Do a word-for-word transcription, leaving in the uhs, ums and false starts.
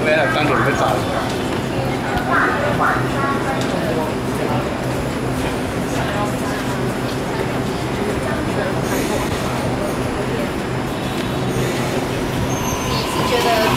没了，刚准备炸了。 你是觉得